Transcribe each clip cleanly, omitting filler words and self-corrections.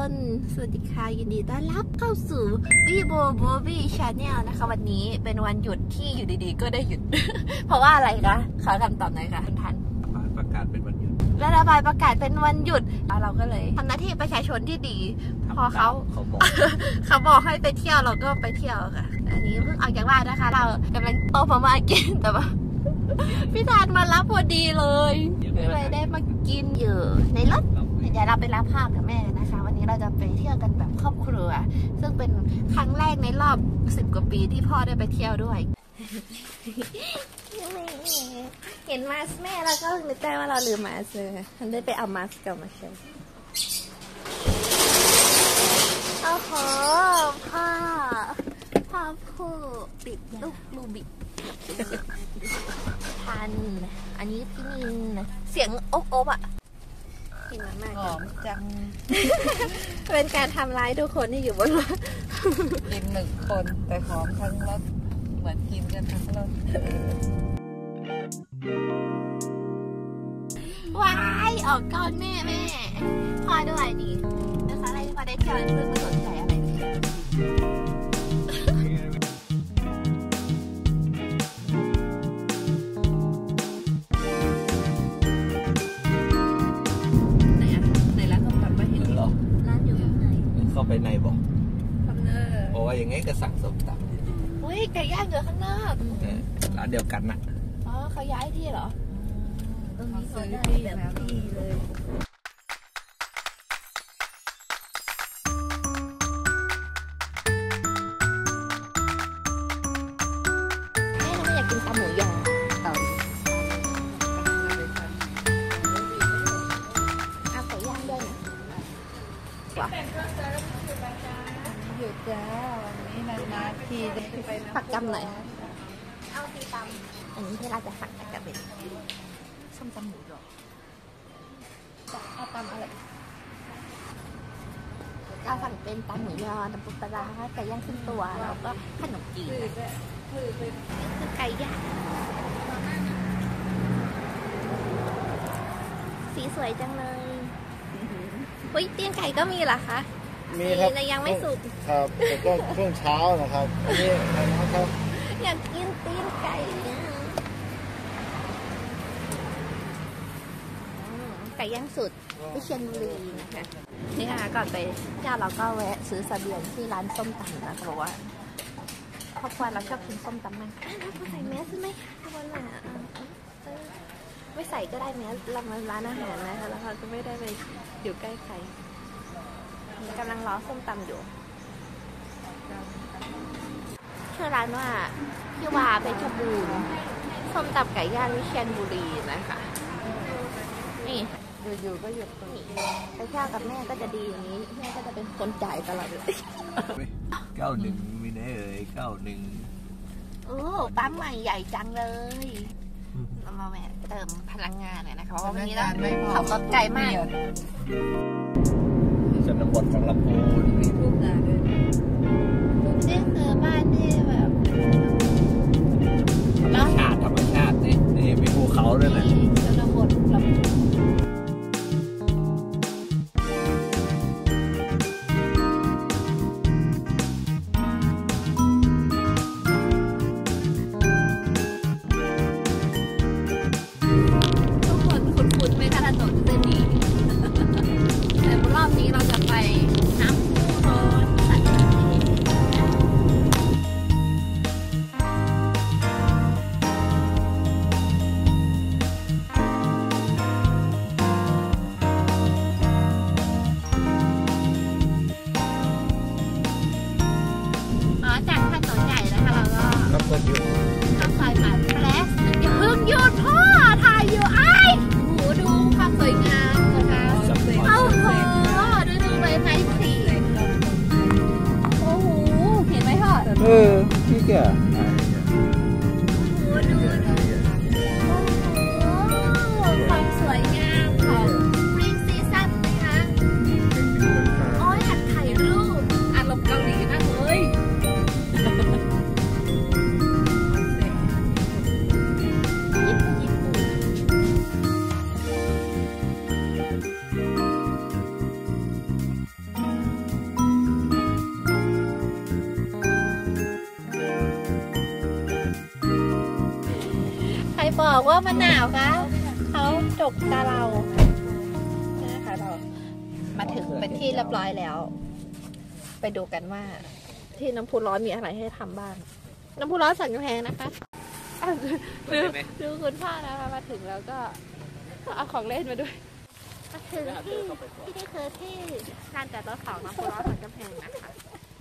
นสวัสดีค่ะยินดีต้อนรับเข้าสู่บีโบโบบี้ชาแนลนะคะวันนี้เป็นวันหยุดที่อยู่ดีๆก็ได้หยุด เพราะว่าอะไรคะขอคำตอบหน่อยค่ะคุณทันประกาศเป็นวันหยุดรัฐบาลประกาศเป็นวันหยุดเราก็เลยทำหน้าที่ประชาชนที่ดีพอเขาบอกให้ไปเที่ยวเราก็ไปเที่ยวค่ะอันนี้เพิ่งออกจากบ้านนะคะเรากำลังต้มมาม่ากินแต่ว่าพี่ทานมารับพอดีเลยเลยได้มากินอยู่ในรถเดี๋ยวเราไปรับภาพกับแม่นะคะวันนี้เราจะไปเที่ยวกันแบบครอบครัวซึ่งเป็นครั้งแรกในรอบ10 กว่าปีที่พ่อได้ไปเที่ยวด้วยเห็นมาสแม่แล้วก็นึกได้ว่าเราลืมมาสเลยฉันได้ไปเอามาสกับมาเชลโอ้โหพ่อผู้ติดลูกลูบิกทันอันนี้พี่นินเสียงโอ๊บอ่ะกินมากหอมจังเป็นการทำร้ายทุกคนที่อยู่บนรถกิน1 คนแต่หอมทั้งรถเหมือนกินกันทั้งรถว้ายออกก่อนแม่พ่อด้วยนี่นะคะอะไรที่พอได้เที่ยวเพื่อนไม่สนใจอะไรเข้าไปในบอกเพราะว่าอย่างงี้ก็สั่งส้มตำอุ้ยไก่ย่างอยู่ข้างนอกร้านเดียวกันนะอ๋อเขาย้ายที่เหรอตรงนี้เขาได้แบบที่เลยแม่ไม่อยากกินตำหมูยอเอาไก่ย่างด้วยนะหยุดจ้าวันนี้นานๆทีจะไปผักกำหน่อยเอาตีตำอันนี้ที่เราจะสั่งจะเป็นส้มตำหมูยอจะเอาตำอะไรเราสั่งเป็นตำหมูยอตำปูปลาไก่ย่างขึ้นตัวแล้วก็ขนมจีนคือไก่ย่างสีสวยจังเลยเฮ้ยเตียงไก่ก็มีเหรอคะมีครับแต่ยังไม่สุกครับแต่ก็ช่วงเช้านะครับอันนี้นะครับอยากกินตีนไก่ไก่ย่างสุดที่เชียงบุรีนะคะนี่ค่ะก่อนไปเจ้าเราก็แวะซื้อเสบียงที่ร้านส้มตำนะเพราะว่าครอบครัวเราชอบกินส้มตำมากเราใส่แมสใช่ไหมทุกคนน่ะไม่ใส่ก็ได้แมสเรามาร้านอาหารนะคะแล้วเราก็ไม่ได้ไปอยู่ใกล้ใครกำลังรอส้มตำอยู่ชื่อร้านว่าพี่วาเพชรบูรณ์ส้มตำไก่ย่างวิเชียรบุรีนะคะนี่อยู่ๆก็หยุดตรงนี้ไปเที่ยวกับแม่ก็จะดีอย่างนี้แม่ก็จะเป็นคนจ่ายตลอดเลย 91มีไหน91 โอ้ปั๊มใหม่ใหญ่จังเลยเรามาแวะเติมพลังงานหน่อยนะคะเพราะว่าวันนี้เราขับรถไกลมากชนบทของลำพูนมีทุ่งนาด้วยนี่คือบ้านที่แบบธรรมชาตินี่มีภูเขาด้วยนะชนบทลำพูนทุกคนคุ้นๆไหมคะถนนเส้นนี้แต่รอบนี้เราจะไปน้ำพุร้อนสัตว์จากถนนใหญ่นะคะเราก็ครับเพื่อนอยู่ข้ามซอยมาแพลสอย่าเพิ่งหยุดพ่อถ่ายอยู่ไอ้โหดูความสวยงามนะคะโอ้โหดูเลยไม้สีโอ้โหเห็นไหมพ่อพี่แกความสวยงามของปริ้นซีซั่นนะคะโอ้ยอยากถ่ายรูปอารมณ์เกาหลีมากเลยบอกว่ามันหนาวคะเขาจกตาเรานะคะเรามาถึงเป็นที่เรียบร้อยแล้ว ไปดูกันว่าที่น้ำพุร้อนมีอะไรให้ทำบ้างน้ำพุร้อนสันกำแพงนะคะดูคุณพ่อนะคะมาถึงแล้วก็เอาของเล่นมาด้วยมาถึงที่นี่คือที่ลานจอดรถของน้ำพุร้อนสันกำแพงนะคะ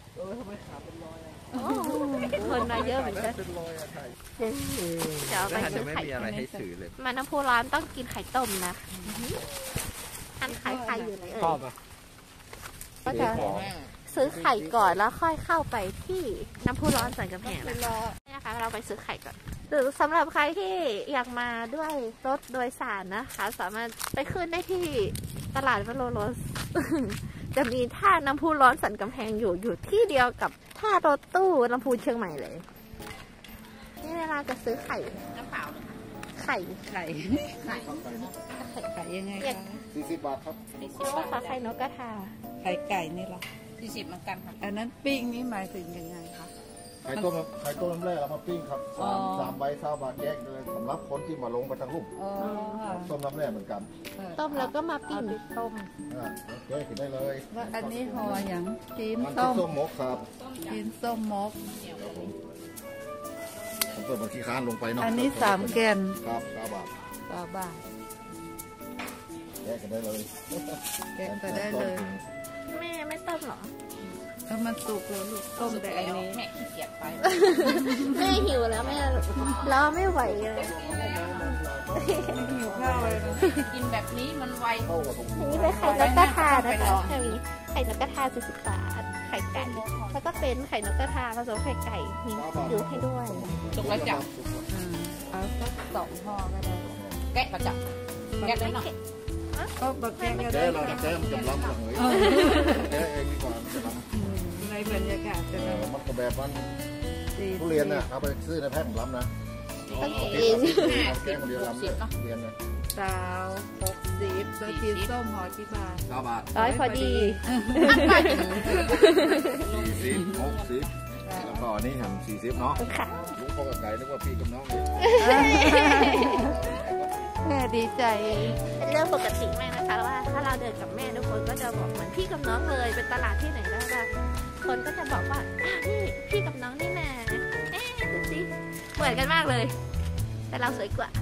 คนมาเยอะเหมือนกันเดี๋ยวไปซื้อไข่มาน้ำพุร้อนต้องกินไข่ต้มนะอันขายไข่อยู่ไหนเอ่ยก็จะซื้อไข่ก่อนแล้วค่อยเข้าไปที่น้ำพุร้อนสันกำแพงนะคะเราไปซื้อไข่ก่อนหรือสำหรับใครที่อยากมาด้วยรถโดยสารนะคะสามารถไปขึ้นได้ที่ตลาดวโรรส จะมีท่าน้ำพุร้อนสันกำแพงอยู่ที่เดียวกับท่ารถตู้ลำพูนเชียงใหม่เลยนี่เวลาจะซื้อไข่น้ำเปล่าไข่ยังไงคะ 40 บาทครับไข่นกกระทาไข่ไก่นี่หรอ40เหมือนกันค่ะอันนั้นปิ้งนี่หมายถึงยังไงคะไข่ต้มน้ำแร่แล้วมาปิ้งครับ3 ใบ20 บาทแยกเลยสำหรับคนที่มาลงไปทางลุ่มต้มน้ำแร่เหมือนกันต้มแล้วก็มาปิ้งต้มแยกกินได้เลยว่าอันนี้ห่ออย่างจีนส้มมกครับจีนส้มมกผมเปิดบัญชีค้านลงไปเนาะอันนี้3 แกนครับ9 บาทแยกกันได้เลยแกงก็ได้เลยแม่ไม่ต้มหรอมันสุกเลยลูกต้มแต่อันนี้แม่ขี้เกียจไปแม่หิวแล้วแม่รอไม่ไหวเลยหิวข้าวเลยกินแบบนี้มันไวนี่เป็นไข่นกกระทานะคะมีไข่นกกระทา40 บาทไข่ไก่แล้วก็เป็นไข่นกกระทาผสมไข่ไก่มีอยู่ให้ด้วยสุกแล้วจับเอาสัก2 ห่อก็ได้แกะประจับแกะได้หน่อยก็บะแกะก็ได้แกะมันจะล้ำหลังเลยแกะเองดีกว่าในบรรยากาศจะมันก็แบบมันทุเรียนน่ะเอาไปซื้อในแพ็คล้ำนะแกะคนเดียวล้ำเลยเรียนเลย 60แล้วจีนส้มห่อกี่บาท 9 บาทพอดี 40 60แล้วก็นี่ทำ40เนาะลุงพ่อกับไก่นึกว่าพี่กับน้องเลยแม่ดีใจเป็นเรื่องปกติมากนะคะว่าถ้าเราเดินกับแม่ทุกคนก็จะบอกเหมือนพี่กับน้องเลยเป็นตลาดที่ไหนก็ได้คนก็จะบอกว่านี่พี่กับน้องนี่นะดูสิเหมือนกันมากเลยแต่เราสวยกว่า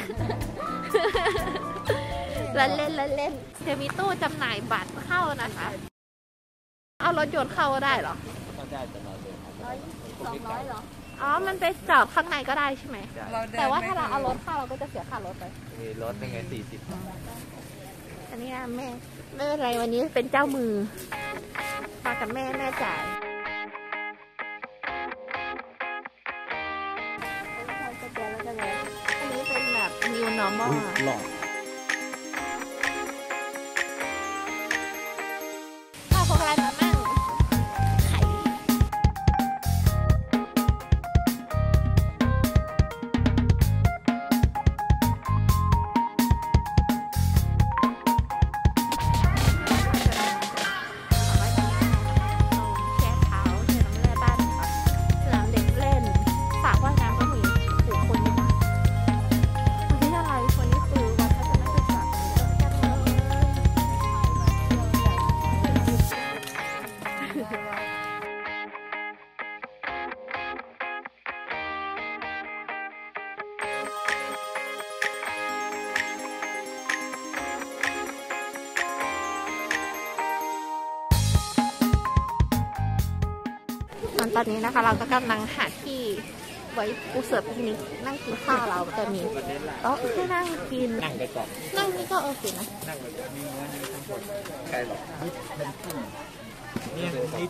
เล่นจะมีตู้จำหน่ายบัตรเข้านะคะเอารถยนต์เข้าได้เหรอได้แต่เราเดิน 200เหรออ๋อมันไปจอดข้างในก็ได้ใช่ไหมแต่ว่าถ้าเราเอารถเข้าเราก็จะเสียค่ารถไปมีรถเป็นไง40 อันนี้นะแม่ไม่เป็นไรวันนี้เป็นเจ้ามือมากับแม่จ่ายอันนี้เป็นแบบ new normal หล่อข้าวโพดอะไรมามั่งไข่ตอนนี้นะคะเราก็กำลังหาที่ไว้ปูเสือปิกนิกนั่งกินข้าวเราจะมีโต๊ะให้นั่งกินนั่งไปก่อนนั่งนี่ก็โอเคนะนั่งไปก่อนมีเนื้อนี่ทั้งหมดใครหรอกนี่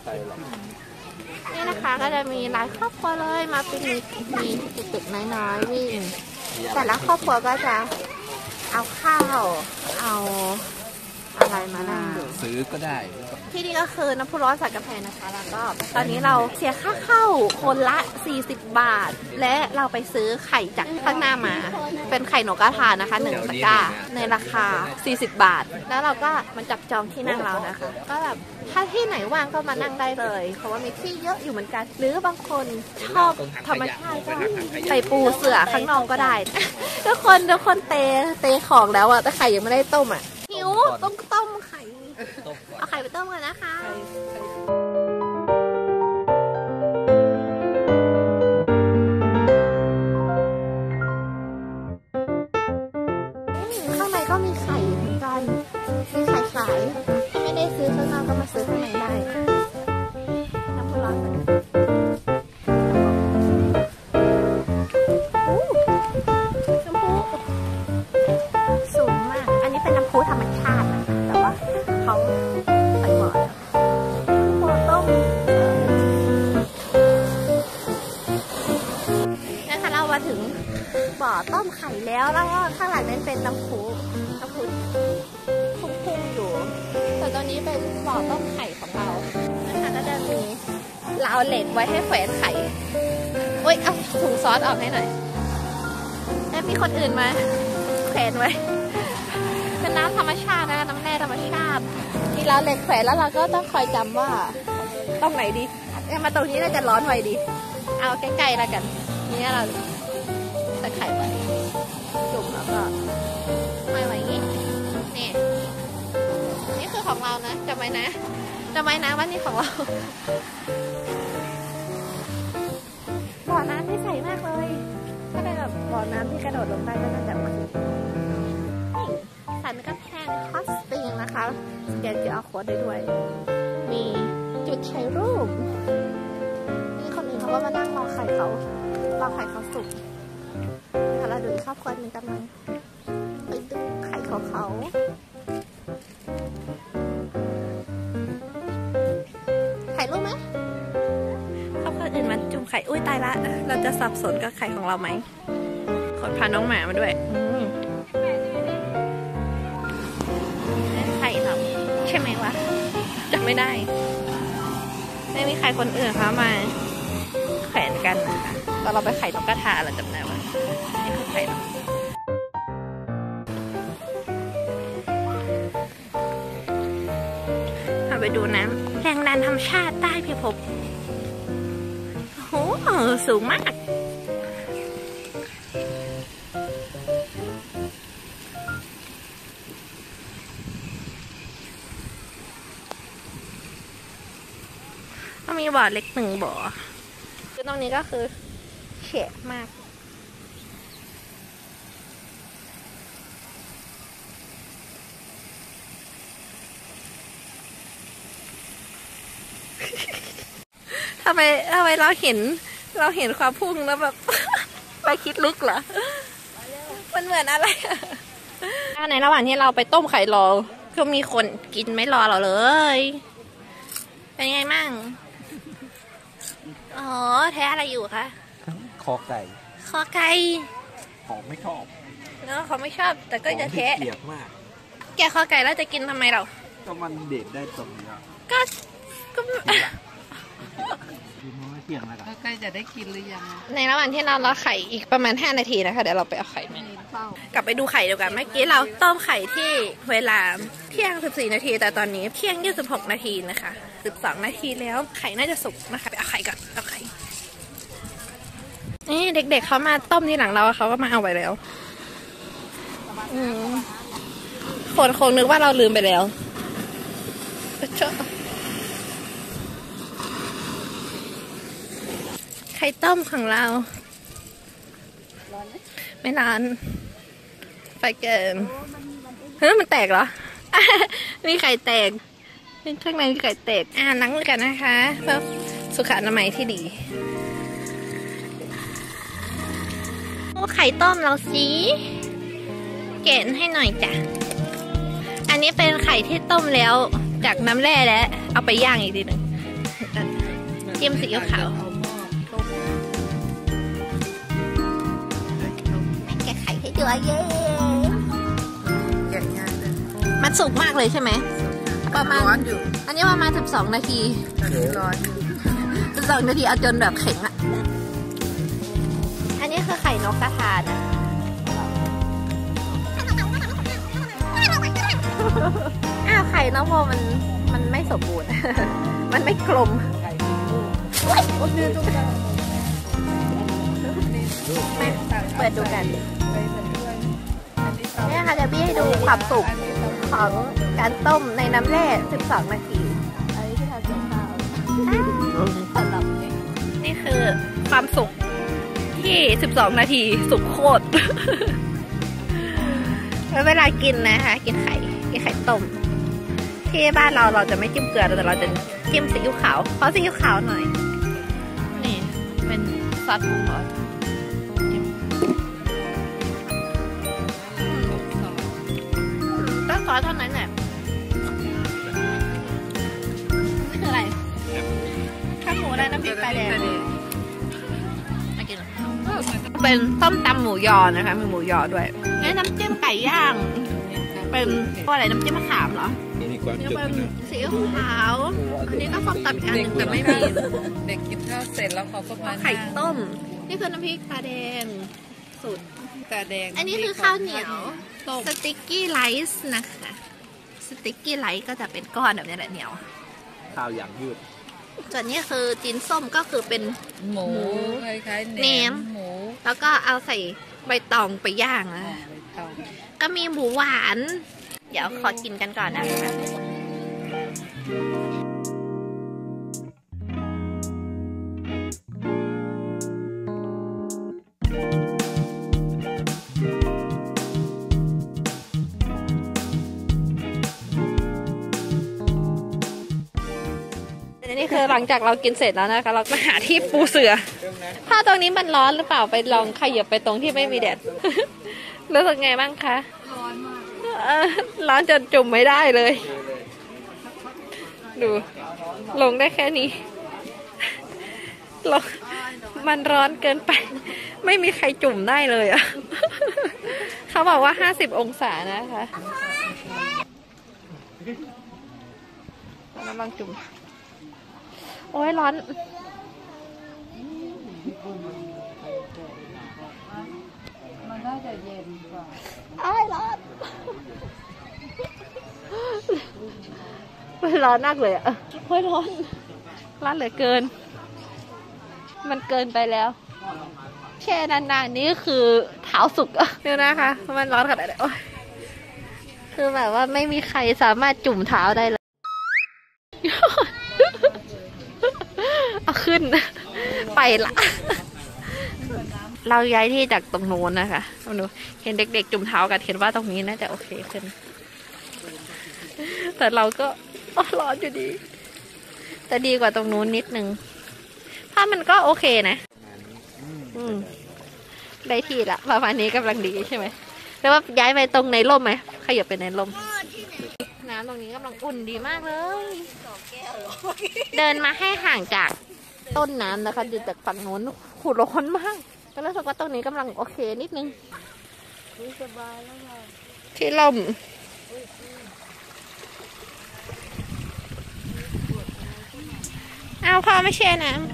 นะคะก็จะมีหลายครอบครัวเลยมาปิกนิกมีเด็กๆน้อยๆวิ่งแต่ละครอบครัวก็จะเอาข้าวเอาอะไรมานั่งดูซื้อก็ได้ที่นี่ก็คือน้ำพุร้อนใส่กาแฟนะคะแล้วก็ตอนนี้เราเสียค่าเข้าคนละ40 บาทและเราไปซื้อไข่จากข้างหน้ามาเป็นไข่นกกระทานะคะ1 ตะกร้าในราคา40 บาทแล้วเราก็มันจับจองที่นั่งเรานะคะก็แบบถ้าที่ไหนว่างก็มานั่งได้เลยเพราะว่ามีที่เยอะอยู่เหมือนกันหรือบางคนชอบธรรมชาติก็ไปปูเสื่อข้างนอกก็ได้ทุกคนเตะของแล้วอะแต่ไข่ยังไม่ได้ต้มอะหิวต้องต้มไข่เอาไข่ไปต้มกันนะคะข้างในก็มีไข่เหมือนกันมีไข่ขายถ้าไม่ได้ซื้อข้างนอกก็มาซื้อข้างในได้น้ำพุร้อนกันสูงมากอันนี้เป็นน้ำพุธรรมชาตินะคะแต่ว่าเขาใส่หม้อหัวต้มนะคะเรามาถึงบ่อต้มไข่แล้วแล้วก็ข้างหลังนั้นเป็นน้ำพุพุ่งๆอยู่แต่ตอนนี้เป็นบ่อต้มไข่ของเรานะคะก็จะมีราวเหล็กไว้ให้แขวนไข่โอ๊ยเอาถุงซอสออกให้หน่อยแล้วมีคนอื่นมาแขวนไว้เป็นน้ำธรรมชาตินะน้ำแร่ธรรมชาติมีราวเหล็กแขวนแล้วเราก็ต้องคอยจำว่าตรงไหนดีมาตรงนี้น่าจะร้อนไวดีเอาใกล้ๆแล้วกันนี่เราจะไข่ไว้จุ่มแล้วก็ไม่ไว้อย่างนี้นี่คือของเรานะจำไว้นะว่านี่ของเราบ่อน้ำที่ใสมากเลยถ้าเป็นแบบบ่อน้ำที่กระโดดลงไปก็น่าจะมันสันกำแพงคอสติงนะคะสแกนQR Codeได้ด้วยมีจุดถ่ายรูปนี่คนอื่นเขาก็มานั่งรอไข่เขาสุกเราดูครอบครัวหนึ่งกำลังไปดูไข่ของเขาถ่ายรูปไหมครอบครัวอื่นมาจุ่มไข่อุ้ยตายละเราจะสับสนกับไข่ของเราไหมคนพาน้องหมามาด้วยไข่เราใช่ไหมวะจำไม่ได้ไม่มีใครคนอื่นเขามาแขวนกันนะคะตอนเราไปไข่นกกระทาเราจำได้ว่านี่คือไข่เราไปดูน้ำแรงดันธรรมชาติใต้พิภพโอ้โหสูงมากก็มีบ่อเล็ก1 บ่อคือตรงนี้ก็คือเฉะมากทำไมเราเห็นความพุ่งแล้วแบบไปคิดลึกเหรอมันเหมือนอะไรในระหว่างที่เราไปต้มไข่รอก็มีคนกินไม่รอเราเลยเป็นไงมั่งอ๋อแท้อะไรอยู่คะคอไก่ของไม่ชอบเนาะเขาไม่ชอบแต่ก็จะแท้เกลียดมากแกคอไก่แล้วจะกินทำไมเราก็มันเด็ดได้ตรงนี้ก็เที่ยงแล้วใกล้จะได้กินหรือยังในระหว่างที่เรารอไข่อีกประมาณ5 นาทีนะคะเดี๋ยวเราไปเอาไข่มากลับไปดูไข่เดียวกันเมื่อกี้เราต้มไข่ที่เวลาเที่ยง14 นาทีแต่ตอนนี้เที่ยง26 นาทีนะคะ12 นาทีแล้วไข่น่าจะสุกนะคะไปเอาไข่ก่อนเอาไข่นี่เด็กๆเขามาต้มที่หลังเราเขาก็มาเอาไปแล้วคนคงนึกว่าเราลืมไปแล้วไข่ต้มของเราไม่ร้อนไฟเกินมันแตกเหรอ มีไข่แตกข้างในมีไข่แตกล้างมือกันนะคะเพื่อสุขอนามัยที่ดีไข่ต้มเราสิเกณฑ์ให้หน่อยจ้ะอันนี้เป็นไข่ที่ต้มแล้วจากน้ำแร่แล้วเอาไปย่างอีกทีหนึ่งจิ้มซีอิ๊วขาวแกะไข่ให้ดูเย้แกะง่ายเลยมันสุกมากเลยใช่ไหมประมาณร้อนอยู่อันนี้ประมาณ12 นาทีร้อนอยู่ 12 นาทีเอาจนแบบแข็งอะอันนี้คือไข่นกกระทานะอ้าวไข่นกโมมันไม่สมบูรณ์ มันไม่กลมเปิดดูกันเนี่ยค่ะเดี๋ยวพี่ให้ดูความสุกของการต้มในน้ำแร่12 นาทีอันนี้ที่ทำเกี่ยวข้าวนี่คือความสุกที่12 นาทีสุกโคตร แล้วเวลากินนะคะกินไข่ต้มที่บ้านเราจะไม่จิ้มเกลือแต่เราจะจิ้มซีอิ๊วขาวขอซีอิ๊วขาวหน่อยนี่เป็นซอสปรุงรสต้องซอสเท่านั้นแหละนี่คืออะไรข้าวหมูและน้ำพริกปลาแดงมากินเป็นต้มตำหมูยอนะคะมีหมูยอด้วยนี่น้ำจิ้มไก่ย่างเป็นอะไรน้ำจิ้มมะขามเหรอนี่เป็นซีอิ๊วขาวอันนี้ก็ส้มตำอีกอันหนึ่งแต่ไม่มีเด็กกินข้าวเสร็จแล้วเขาก็มาไข่ต้มนี่คือน้ำพริกปลาแดงสูตรปลาแดงอันนี้คือข้าวเหนียวสติ๊กกี้ไรซ์นะคะสติ๊กกี้ไรซ์ก็จะเป็นก้อนแบบนี้แหละเหนียวข้าวอย่างยืดส่วนนี้คือจีนส้มก็คือเป็นหมูคล้ายๆแหนมหมูแล้วก็เอาใส่ใบตองไปย่างนะก็มีหมูหวานเดี๋ยวขอกินกันก่อนนะคะนี่คือหลังจากเรากินเสร็จแล้วนะคะเรามาหาที่ปูเสือถ้าตรงนี้มันร้อนหรือเปล่าไปลองขยับไปตรงที่ไม่มีแดดรู้สึกไงบ้างคะร้อนมากร้อนจนจุ่มไม่ได้เลยดูลงได้แค่นี้ลงมันร้อนเกินไปไม่มีใครจุ่มได้เลยอ่ะเขาบอกว่า50 องศานะคะลองจุ่มโอ้ยร้อนมันน่าจะเย็นกว่าอ้ายร้อนมันร้อนมากเลยอ่ะโอ้ยร้อนเหลือเกินมันเกินไปแล้วแช่นานๆนี้คือเท้าสุกอ่ะเนี่ยนะคะมันร้อนขนาดไหนโอ้ยคือแบบว่าไม่มีใครสามารถจุ่มเท้าได้เลยเอาขึ้นไปละเราย้ายที่จากตรงโน้นนะคะดูเห็นเด็กๆจุ่มเท้ากันเห็นว่าตรงนี้น่าจะโอเคขึ้นแต่เราก็ร้อนอยู่ดีแต่ดีกว่าตรงนู้นนิดนึงถ้ามันก็โอเคนะได้ที่ละประมาณนี้กำลังดีใช่ไหมแต่ว่าย้ายไปตรงในร่มไหมขยับไปในร่มน้ำตรงนี้กำลังอุ่นดีมากเลยเดินมาให้ห่างจากต้นน้ำนะคะดูจากฝั่งโน้นขุ่นร้อนมากก็รู้สึกว่าตรงนี้กำลังโอเคนิดนึงสบายแล้วค่ะที่ลมเอาพ่อไม่แช่น้ำ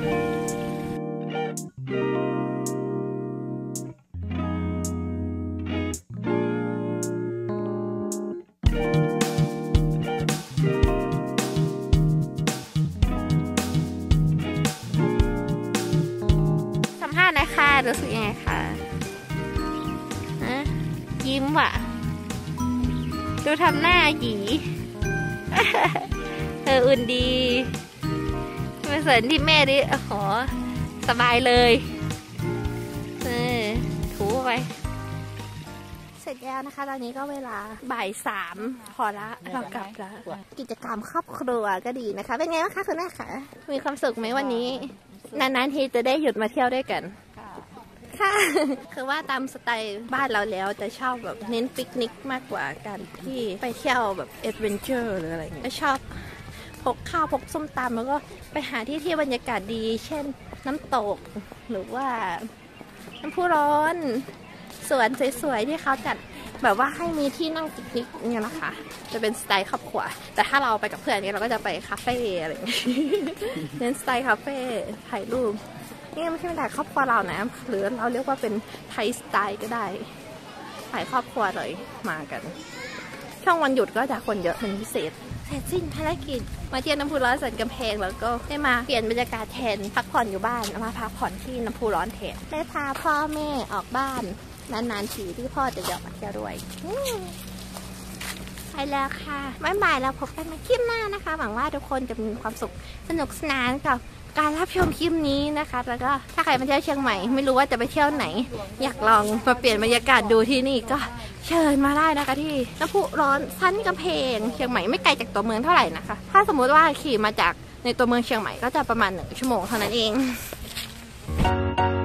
นะคะรู้สึกยังไงคะยิ้มว่ะดูทำหน้าหยีอุ่นดีไม่สนที่แม่ดิขอสบายเลยถูไปเสร็จแล้วนะคะตอนนี้ก็เวลาบ่าย3พอละเรากลับแล้วกิจกรรมครอบครัวก็ดีนะคะเป็นไงบ้างคะคุณแม่คะมีความสุขไหมวันนี้นานๆทีจะได้หยุดมาเที่ยวด้วยกันค่ะคือว่าตามสไตล์บ้านเราแล้วจะชอบแบบเน้นปิกนิกมากกว่าการที่ไปเที่ยวแบบแอดเวนเจอร์หรืออะไรเงี้ยชอบพกข้าวพกส้มตำแล้วก็ไปหาที่บรรยากาศดีเช่นน้ำตกหรือว่าน้ำพุร้อนสวนสวยๆที่เขาจัดแบบว่าให้มีที่นั่งปิกนิกเนี่ยนะคะจะเป็นสไตล์ครอบครัวแต่ถ้าเราไปกับเพื่อนเนี่ยเราก็จะไปคาเฟ่อะไรอย่างเงี้ยเน้นสไตล์คาเฟ่ถ่ายรูปนี่ไม่ใช่เป็นถ่ายครอบครัวเรานะหรือเราเรียกว่าเป็นไทยสไตล์ก็ได้ถ่ายครอบครัวเลยมากันช่วงวันหยุดก็จะคนเยอะเป็นพิเศษเสร็จสิ้นภารกิจมาเที่ยวน้ำพุร้อนสันกำแพงแล้วก็ได้มาเปลี่ยนบรรยากาศแทนพักผ่อนอยู่บ้านมาพักผ่อนที่น้ำพุร้อนแทนได้พาพ่อแม่ออกบ้านนานๆทีที่พ่อจะออกมาเที่ยวด้วยไปแล้วค่ะบ๊ายบายแล้วพบกันในคลิปหน้านะคะหวังว่าทุกคนจะมีความสุขสนุกสนานกับการรับชมคลิปนี้นะคะแล้วก็ถ้าใครมาเที่ยวเชียงใหม่ไม่รู้ว่าจะไปเที่ยวไหนอยากลองมาเปลี่ยนบรรยากาศดูที่นี่ก็เชิญมาได้นะคะที่น้ำพุร้อนสันกำแพงเชียงใหม่ไม่ไกลจากตัวเมืองเท่าไหร่นะคะถ้าสมมุติว่าขี่มาจากในตัวเมืองเชียงใหม่ก็จะประมาณ1 ชั่วโมงเท่านั้นเอง